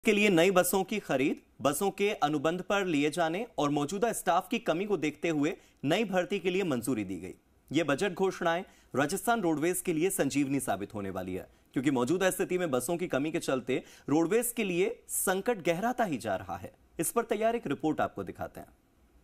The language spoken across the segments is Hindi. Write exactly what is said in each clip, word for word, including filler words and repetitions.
के लिए नई बसों की खरीद, बसों के अनुबंध पर लिए जाने और मौजूदा स्टाफ की कमी को देखते हुए नई भर्ती के लिए मंजूरी दी गई। ये बजट घोषणाएं राजस्थान रोडवेज के लिए संजीवनी साबित होने वाली है, क्योंकि मौजूदा स्थिति में बसों की कमी के चलते रोडवेज के लिए संकट गहराता ही जा रहा है। इस पर तैयार एक रिपोर्ट आपको दिखाते हैं।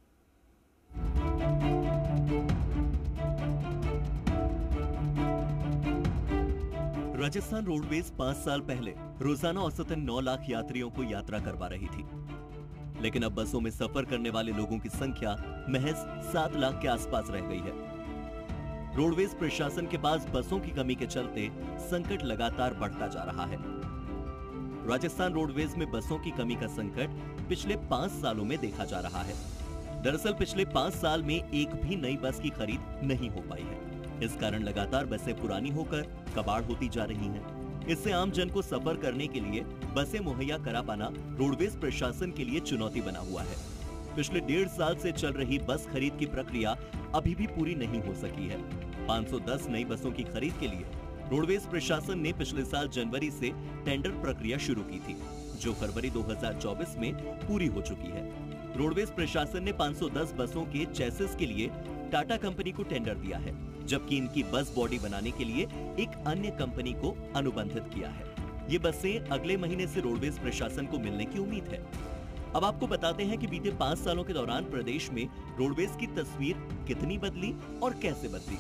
राजस्थान रोडवेज पांच साल पहले रोजाना औसतन नौ लाख यात्रियों को यात्रा करवा रही थी, लेकिन अब बसों में सफर करने वाले लोगों की संख्या महज सात लाख के आसपास रह गई है। रोडवेज प्रशासन के पास बसों की कमी के चलते संकट लगातार बढ़ता जा रहा है। राजस्थान रोडवेज में बसों की कमी का संकट पिछले पांच सालों में देखा जा रहा है। दरअसल पिछले पांच साल में एक भी नई बस की खरीद नहीं हो पाई है। इस कारण लगातार बसें पुरानी होकर कबाड़ होती जा रही हैं। इससे आम जन को सफर करने के लिए बसें मुहैया करा पाना रोडवेज प्रशासन के लिए चुनौती बना हुआ है। पिछले डेढ़ साल से चल रही बस खरीद की प्रक्रिया अभी भी पूरी नहीं हो सकी है। पाँच सौ दस नई बसों की खरीद के लिए रोडवेज प्रशासन ने पिछले साल जनवरी से टेंडर प्रक्रिया शुरू की थी, जो फरवरी दो हज़ार चौबीस में पूरी हो चुकी है। रोडवेज प्रशासन ने पाँच सौ दस बसों के चेसिस के लिए टाटा कंपनी को टेंडर दिया है, जबकि इनकी बस बॉडी बनाने के लिए एक अन्य कंपनी को अनुबंधित किया है। ये बसें अगले महीने से रोडवेज प्रशासन को मिलने की उम्मीद है। अब आपको बताते हैं कि बीते पांच सालों के दौरान प्रदेश में रोडवेज की तस्वीर कितनी बदली और कैसे बदली।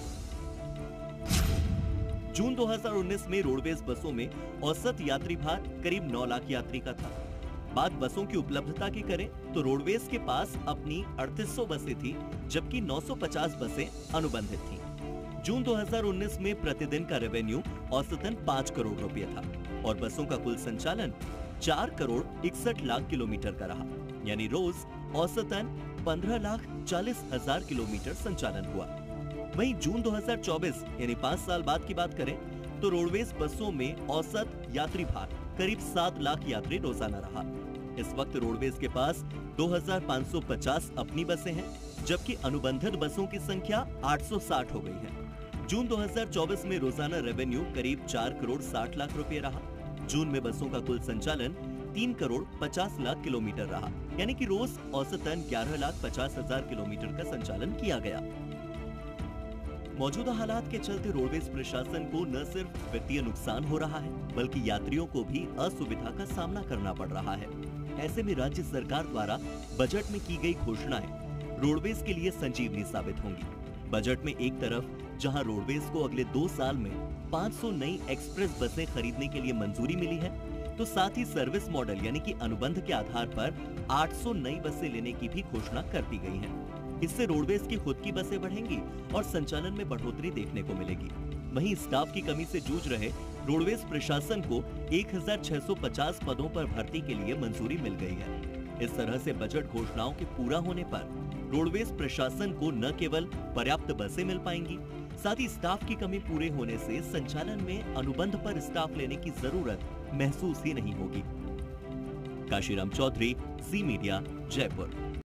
जून दो हज़ार उन्नीस में रोडवेज बसों में औसत यात्री भार करीब नौ लाख यात्री का था। बात बसों की उपलब्धता की करें तो रोडवेज के पास अपनी अड़तीस सौ बसें थी, जबकि नौ सौ पचास बसें अनुबंधित थी। जून दो हज़ार उन्नीस में प्रतिदिन का रेवेन्यू औसतन पाँच करोड़ रुपए था और बसों का कुल संचालन चार करोड़ इकसठ लाख किलोमीटर का रहा, यानी रोज औसतन पंद्रह लाख चालीस हजार किलोमीटर संचालन हुआ। वहीं जून दो हज़ार चौबीस यानी पाँच साल बाद की बात करें तो रोडवेज बसों में औसत यात्री भार करीब सात लाख यात्री रोजाना रहा। इस वक्त रोडवेज के पास दो हज़ार पाँच सौ पचास अपनी बसें हैं, जबकि अनुबंधित बसों की संख्या आठ सौ साठ हो गई है। जून दो हज़ार चौबीस में रोजाना रेवेन्यू करीब चार करोड़ साठ लाख रुपए रहा। जून में बसों का कुल संचालन तीन करोड़ पचास लाख किलोमीटर रहा, यानी कि रोज औसतन ग्यारह लाख पचास हजार किलोमीटर का संचालन किया गया। मौजूदा हालात के चलते रोडवेज प्रशासन को न सिर्फ वित्तीय नुकसान हो रहा है, बल्कि यात्रियों को भी असुविधा का सामना करना पड़ रहा है। ऐसे में राज्य सरकार द्वारा बजट में की गई घोषणाएं रोडवेज के लिए संजीवनी साबित होंगी। बजट में एक तरफ जहां रोडवेज को अगले दो साल में पाँच सौ नई एक्सप्रेस बसें खरीदने के लिए मंजूरी मिली है, तो साथ ही सर्विस मॉडल यानी कि अनुबंध के आधार पर आठ सौ नई बसें लेने की भी घोषणा कर दी गई है। इससे रोडवेज की खुद की बसें बढ़ेंगी और संचालन में बढ़ोतरी देखने को मिलेगी। वहीं स्टाफ की कमी से जूझ रहे रोडवेज प्रशासन को एक हज़ार छह सौ पचास पदों पर भर्ती के लिए मंजूरी मिल गई है। इस तरह से बजट घोषणाओं के पूरा होने पर रोडवेज प्रशासन को न केवल पर्याप्त बसें मिल पाएंगी, साथ ही स्टाफ की कमी पूरे होने से संचालन में अनुबंध पर स्टाफ लेने की जरूरत महसूस ही नहीं होगी। Kashiram Chaudhary, C media, Jaipur.